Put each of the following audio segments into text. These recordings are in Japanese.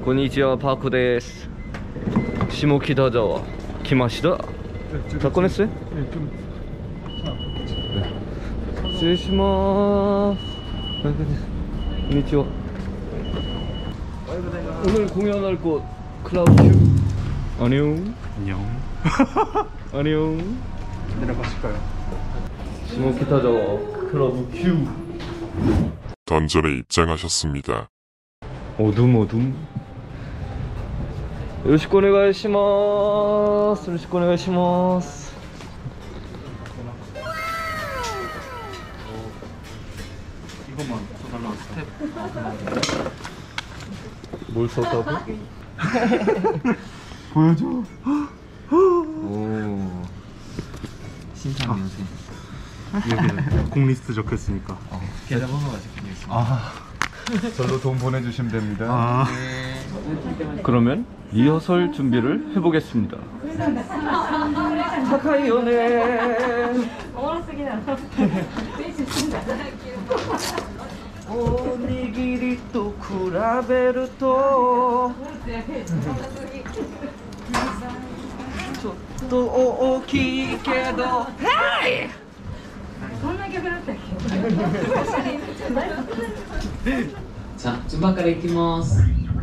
こんにちは、パークです。下北沢来ました。닫고냈어요? 네, 좀. 네. 失礼しまーす。こんにちは. 오늘 공연할 곳 클라우드 큐. 안녕. 안녕. 안녕. 내려가실까요? 下北沢클라우드 큐. 던전에 입장하셨습니다. 어둠. 요시코 오네가이시마스. 요시코 오네가이시마스. 이것만 써달라고 스텝. 뭘 썼다고? 보여줘. 오. 신상 연세. 여기 공리스트 적혀있으니까. 계좌번호가 적혀있습니다. 아. 절로 돈 보내주시면 됩니다. 아. 그러면 리허설 준비를 해보겠습니다. 사카이오네. 오니기리 또 쿠라베르 또 또 오키케도 헤이! 자, 준비からいきます。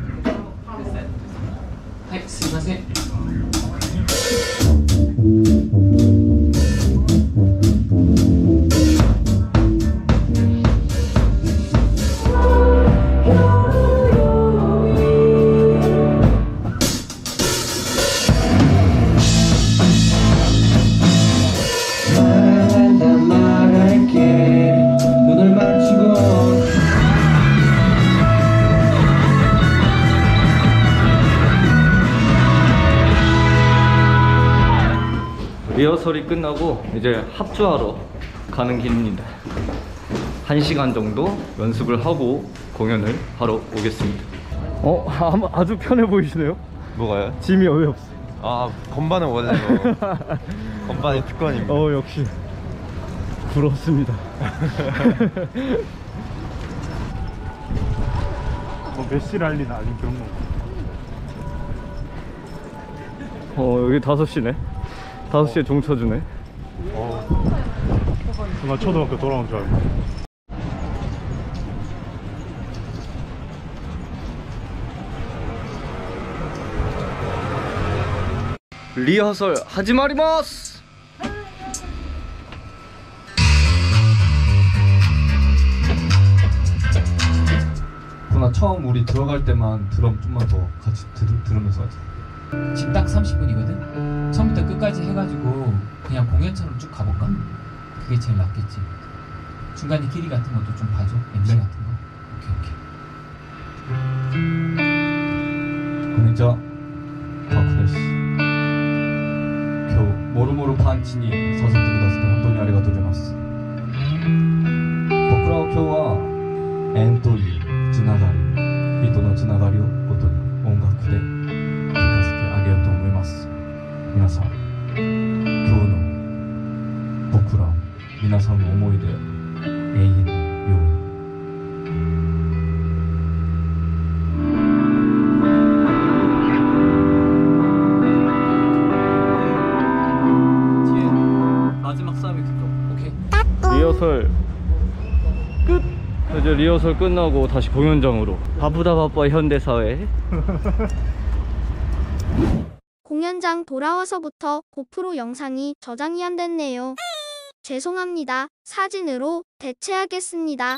はい、すいません。 리허설이 끝나고 이제 합주하러 가는 길입니다. 1시간 정도 연습을 하고 공연을 하러 오겠습니다. 아주 편해 보이시네요. 뭐가요? 짐이 왜 없어요? 아, 건반은 원래 건반이 특권입니다. 역시 부럽습니다. 뭐 메시 랄리나 아닌 그런 거. 여기 5시네. 5시에 종 쳐주네. 나 초등학교 돌아온 줄 알고. 리허설 하지 마리마스. 누나 처음 우리 들어갈 때만 드럼 좀만 더 같이 들으면서 하자. 지금 딱 30분이거든? 처음부터 끝까지 해가지고 그냥 공연처럼 쭉 가볼까? 그게 제일 낫겠지. 중간에 길이 같은 것도 좀 봐줘. MC 같은 거. 오케이. konnichiwa, 파크です. 겨우 모루모루 펀치니 사서tteくださって本当にありがとうございます。僕らは今日は縁というつながり、人のつながりをことに音楽で聴かせてあげようと思います。皆さん、今日の僕ら、皆さんの思い出永遠のように。 리허설 끝! 이제 리허설 끝나고 다시 공연장으로. 바쁘다 바빠 현대사회. 공연장 돌아와서부터 고프로 영상이 저장이 안 됐네요. 죄송합니다. 사진으로 대체하겠습니다.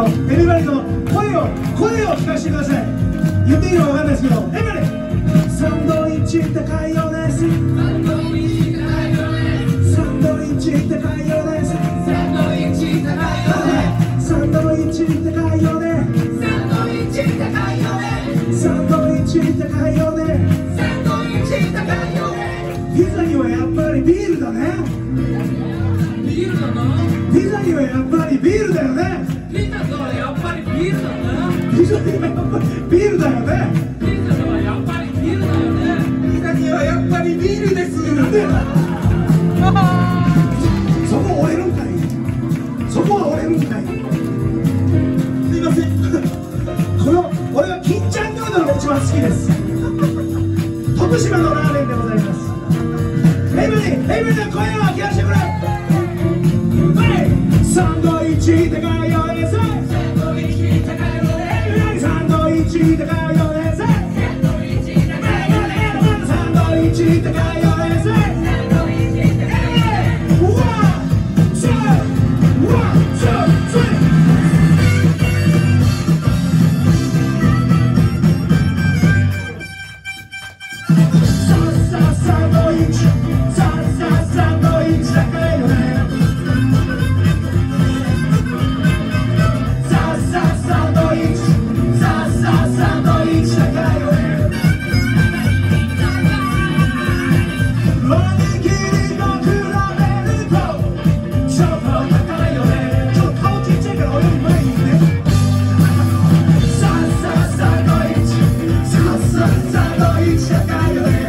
エビバリの声を聞かせてください。言っていいのかわかんないですけど、エビバリサンドイッチ高いよね。サンドイッチ高いよね。サンドイッチ高いよね。サンドイッチ高いよね。サンドイッチ高いよね。サンドイッチ高いよね。サンドイッチ高いよね。サンドイッチ高いよね。ピザにはやっぱりビールだね。ビールだな。ピザにはやっぱりビールだよね。ピザとはやっぱりビールだな。ピザにはやっぱりビールだよね。ピザとはやっぱりビールだよね。ピザにはやっぱりビールです。なんでそこ折れるんかい。そこは折れるんかい。すいません。俺は金ちゃんヌードルが一番好きです。徳島のラーメンでございます。エブリの声を聞かせてくれ。サンドイッチ高いよね。サンドイッチ高いよね。サンドイッチ高いよね。サンドイッチ高いよね。サンドイッチ高いよね。サンドイッチ高いよね。ワン、ツー、スリー。サンドイッチ、サンドイッチ高いよね。サンドイッチ、サンドイッチ高いよね。おにぎりと比べるとちょっと高いよね。ちょっと顔ちっちゃいから俺より前に行って。サンドイッチ、サンドイッチ高いよね。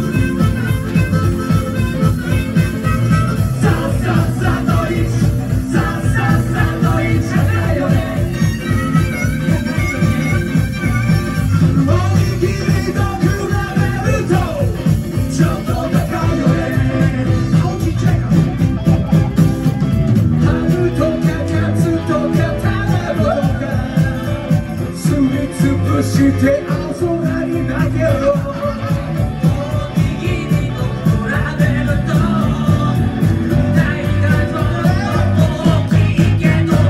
して遊ばにだけどおにぎりと比べると大がと大きいけど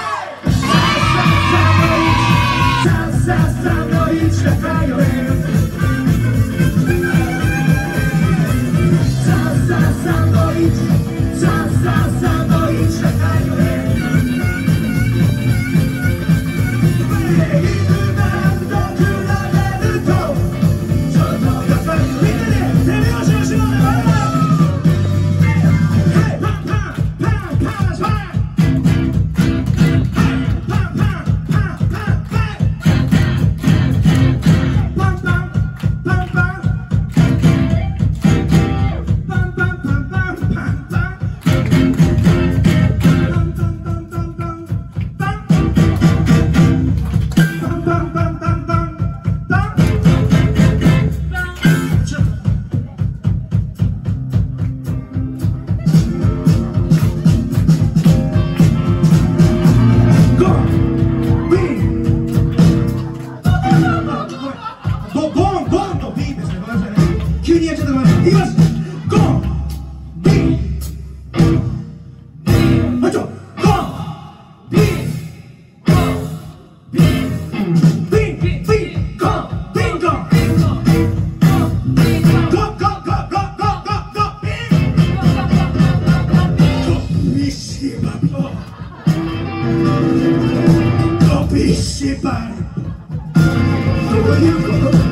サンドイッチ高いよね。サンドイッチ、サンドイッチ高いよね。どういうこと？